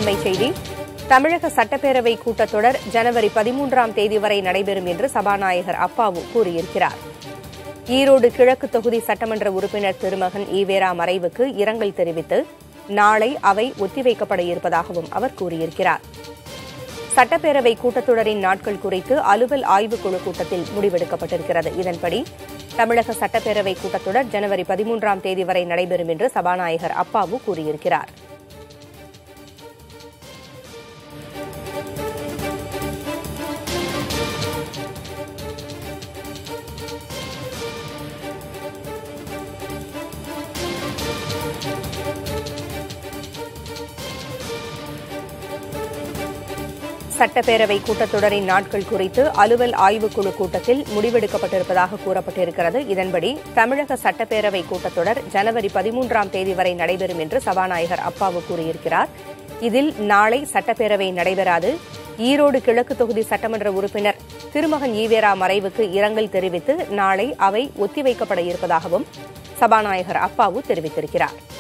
அண்மைச் செய்தி. தமிழக சட்டப்பேரவை கூட்டத்தொடர் ஜனவரி 13ஆம் தேதி வரை நடைபெறும் என்று சபாநாயகர் அப்பாவு கூறியிருக்கிறார். ஈரோடு கிழக்கு தொகுதி சட்டமன்ற உறுப்பினர் திருமகன் ஈவேரா மறைவுக்கு இரங்கல் தெரிவித்து நாளை அவை ஒத்திவைக்கப்பட இருப்பதாகவும் அவர் கூறியிருக்கிறார். சட்டப்பேரவை கூட்டத்தொடரின் நாட்கள் குறித்து அலுவல் ஆய்வுக்குழு கூட்டத்தில் முடிவெடுக்கப்பட்டிருக்கிறது. இதன்படி தமிழக சட்டப்பேரவை கூட்டத்தொடர் ஜனவரி 13ஆம் தேதி வரை நடைபெறும் என்று சபாநாயகர் அப்பாவு கூறியிருக்கிறார். சட்டப்பேரவை கூட்டத்தொடரின் நாட்கள் குறித்து அலுவல் ஆய்வுக்குழு கூட்டத்தில் முடிவெடுக்கப்பட்டிருப்பதாக கூறப்பட்டிருக்கிறது. இதன்படி தமிழக சட்டப்பேரவை கூட்டத்தொடர் ஜனவரி 13ஆம் தேதி வரை நடைபெறும் என்று சபாநாயகர் அப்பாவு கூறியிருக்கிறார். இதில் நாளை சட்டப்பேரவை நடைபெறாது. ஈரோடு கிழக்கு தொகுதி சட்டமன்ற உறுப்பினர் திருமகன் ஈவேரா மறைவுக்கு இரங்கல் தெரிவித்து நாளை அவை ஒத்திவைக்கப்பட இருப்பதாகவும் சபாநாயகர் அப்பாவு தெரிவித்திருக்கிறார்.